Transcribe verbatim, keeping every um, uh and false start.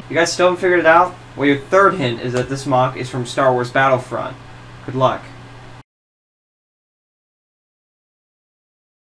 You guys still haven't figured it out? Well, your third hint is that this mock is from Star Wars Battlefront. Good luck.